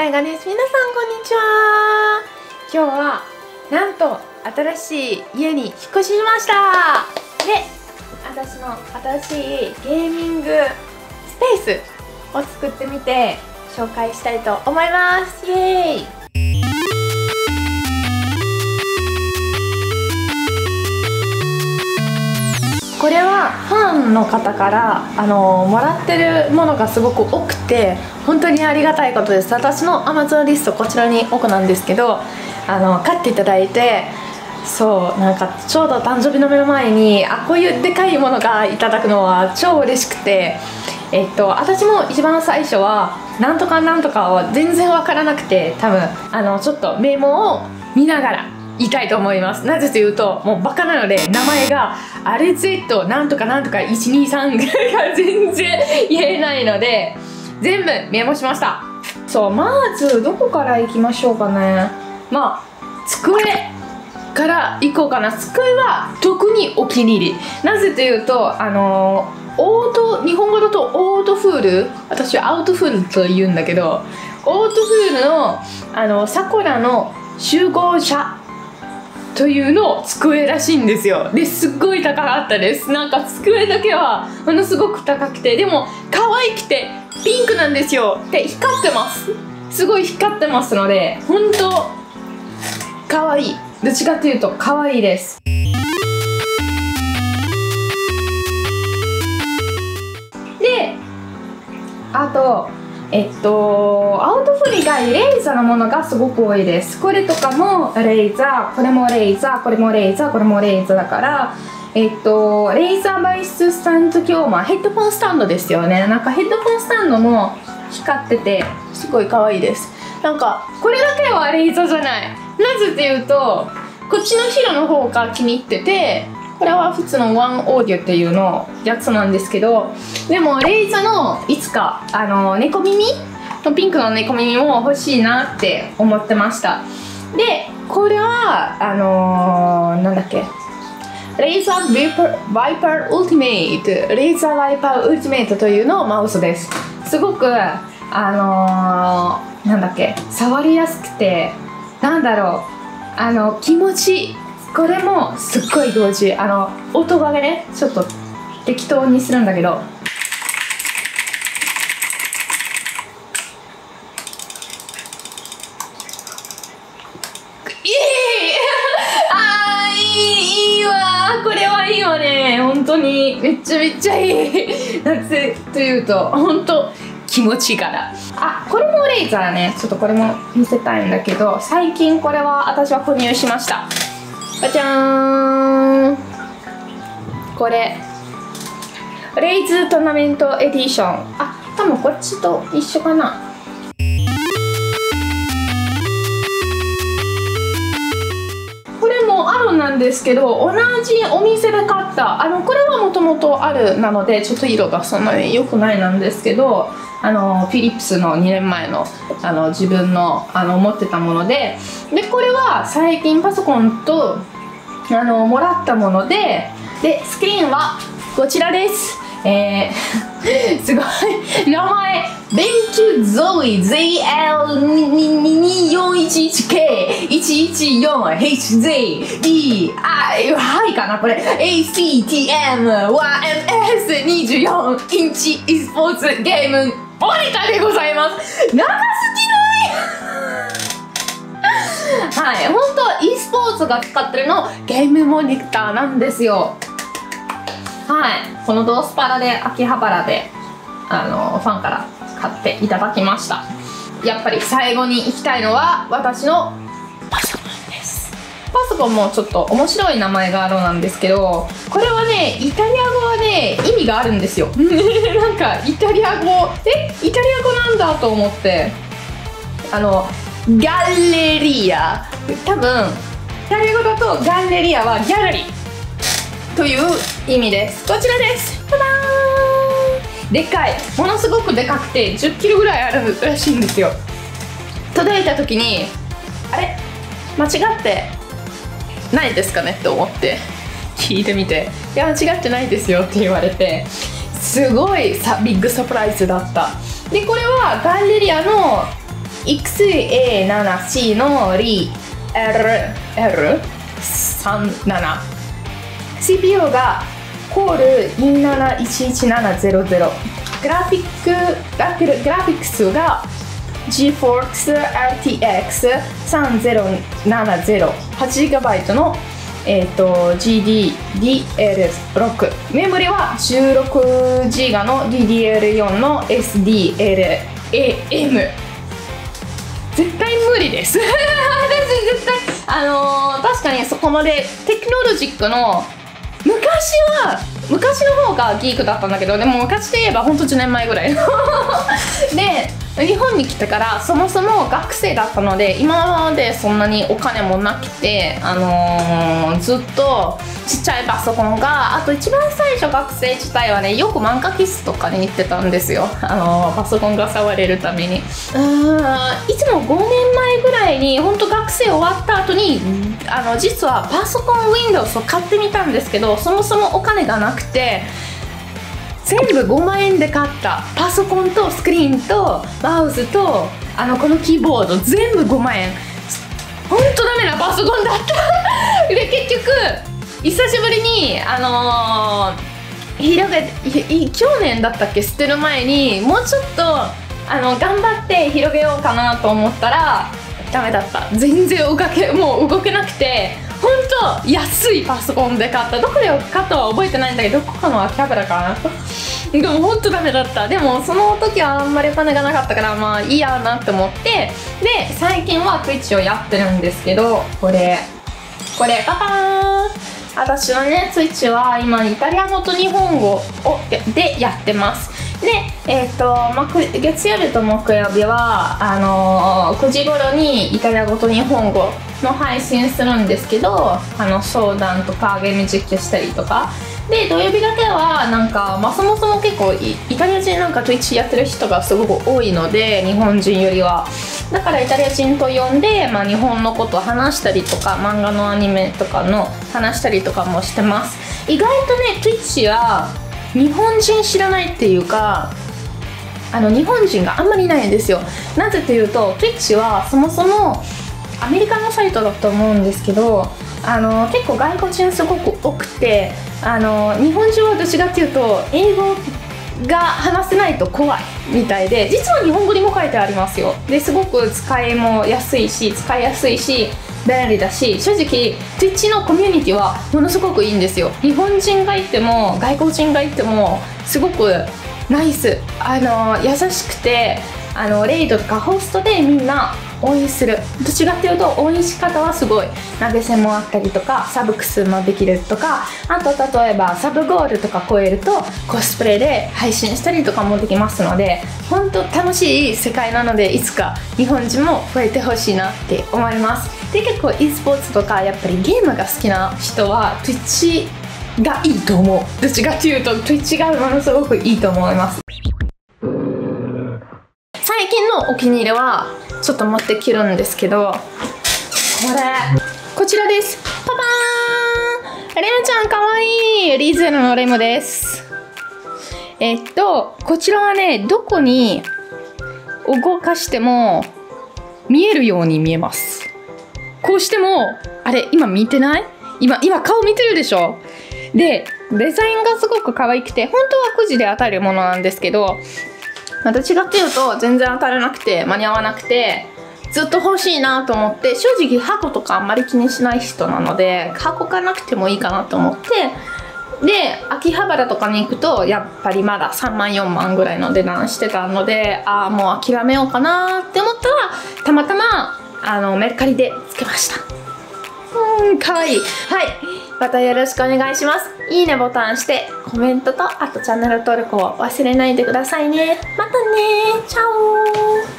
タイガです。皆さんこんにちは。今日はなんと新しい家に引っ越ししました。で、私の新しいゲーミングスペースを作ってみて紹介したいと思います。イエーイ。これはファンの方からもらってるものがすごく多くて本当にありがたいことです。私の Amazon リストこちらに奥なんですけど買っていただいて、そうなんかちょうど誕生日の目の前にこういうでかいものがいただくのは超嬉しくて、私も一番最初はなんとかなんとかは全然わからなくて、多分ちょっとメモを見ながら言いたいと思います。なぜというともうバカなので名前がRZ なんとかなんとか123が全然言えないので全部メモしました。そう、まずどこから行きましょうかね。まあ机から行こうかな。机は特にお気に入り。なぜというと日本語だとオートフール、私はアウトフールと言うんだけど、オートフールのさくらの集合車というの机らしいんですよ。ですっごい高かったです。なんか机だけはものすごく高くて、でも可愛くてピンクなんですよ。で光ってます。すごい光ってますので本当可愛い。どっちかというと可愛いです。であとアウトフリがレーザーのものがすごく多いです。これとかもレーザー、これもレーザー、これもレーザー、これもレーザーだからレーザーバイススタンド、今日ヘッドフォンスタンドですよね。なんかヘッドフォンスタンドも光っててすごい可愛いです。なんかこれだけはレーザーじゃない。なぜっていうとこっちの白の方が気に入ってて、これは普通のワンオーディオっていうのやつなんですけど、でもレーザーのいつか猫耳のピンクの猫耳も欲しいなって思ってました。でこれはなんだっけ、レーザーワイパーウルティメイト、レーザーワイパーウルティメイトというのマウスです。すごくなんだっけ、触りやすくて、なんだろう、気持ちいい。これもすっごい同時、音がねちょっと適当にするんだけど、いいわ、これはいいわね。本当にめっちゃいい。なぜというと本当気持ちいいから。これもレーザーね。ちょっとこれも見せたいんだけど、最近これは私は購入しました。じゃじゃーん、これレイズトーナメントエディション。多分こっちと一緒かな。これもあるなんですけど、同じお店で買った。これはもともとあるなのでちょっと色がそんなに良くないなんですけど、フィリップスの2年前の自分の持ってたもので、これは最近パソコンともらったもので、スクリーンはこちらです。すごい名前、ベンキュゾイ ZL2241K114HZDI はいかな、これ ACTMYMS24 インチ e スポーツゲームモニターでございます。長すぎないはい、本当 e スポーツが使ってるのゲームモニターなんですよ。はい、このドースパラで秋葉原でファンから買っていただきました。やっぱり最後に行きたいのは私のパソコンです。パソコンもちょっと面白い名前があるなんですけど、これはねイタリア語はね意味があるんですよ。なんかイタリア語イタリア語なんだと思って、ガレリア、多分イタリア語だとガレリアはギャラリーという意味です。こちらです。ただーん、でかい、ものすごくでかくて10キロぐらいあるらしいんですよ。届いた時にあれ間違ってないですかねって思って聞いてみて、いや間違ってないですよって言われて、すごいビッグサプライズだった。でこれはガンレリアの XA7C の RL37 CPU がコール2711700グラフィックスが GeForce RTX 3070 8GB のGDDR6 メモリは 16GB の DDR4 の SDLAM 絶対無理です私絶対確かにそこまでテクノロジックの昔の方がギークだったんだけど、でも昔で言えばほんと10年前ぐらいので日本に来てからそもそも学生だったので今までそんなにお金もなくて、ずっとちっちゃいパソコンがあと一番最初学生自体はねよく漫画喫茶とかに行ってたんですよ、パソコンが触れるためにいつも5年前ぐらいに本当学生終わった後に実はパソコン Windows を買ってみたんですけど、そもそもお金がなくて全部5万円で買ったパソコンとスクリーンとマウスとこのキーボード全部5万円ほんとダメなパソコンだったで結局久しぶりに去年だったっけ捨てる前にもうちょっと頑張って広げようかなと思ったらダメだった。全然もう動けなくてほんと安いパソコンで買った。どこで買ったは覚えてないんだけどどこかの秋葉原かなでもほんとダメだった。でもその時はあんまりお金がなかったからまあいいやなって思って、で最近は Twitch をやってるんですけど、これパパーン、私はね Twitch は今イタリア語と日本語でやってます。で月曜日と木曜日は9時頃にイタリア語と日本語の配信するんですけど、相談とかゲーム実況したりとかで、土曜日だけはなんか、そもそも結構イタリア人なんか Twitch やってる人がすごく多いので日本人よりはだからイタリア人と呼んで、日本のことを話したりとか漫画のアニメとかの話したりとかもしてます。意外とね Twitch は日本人知らないっていうか日本人があんまりいないんですよ。なぜというと Twitch はそもそもアメリカのサイトだと思うんですけど結構外国人すごく多くて日本人はどちらかというと英語が話せないと怖いみたいで、実は日本語にも書いてありますよ。ですごく使いやすいし便利だし、正直 Twitch のコミュニティはものすごくいいんですよ。日本人がいても外国人がいてもすごくナイス優しくてレイドとかホストでみんな応援する。どちらかというと応援し方はすごい投げ銭もあったりとかサブクスもできるとか、あと例えばサブゴールとか超えるとコスプレで配信したりとかもできますので本当楽しい世界なのでいつか日本人も増えてほしいなって思います。で結構 e スポーツとかやっぱりゲームが好きな人は Twitch がいいと思う。どっちかというと Twitch がものすごくいいと思います。最近のお気に入りはちょっと持ってきるんですけど、こちらです。パパーン、レムちゃんかわいい。リーゼルのレムです。こちらはねどこに動かしても見えるように見えます。こうしてもあれ今見てない？今顔見てるでしょ。でデザインがすごく可愛くて本当はくじで当たるものなんですけど、どっちかっていうと全然当たらなくて間に合わなくてずっと欲しいなと思って、正直箱とかあんまり気にしない人なので箱がなくてもいいかなと思って、で秋葉原とかに行くとやっぱりまだ3万4万ぐらいの値段してたのでもう諦めようかなって思ったらたまたまメルカリでつけました。かわいい。はい、またよろしくお願いします。いいねボタンしてコメントとあとチャンネル登録を忘れないでくださいね。またね、チャオー。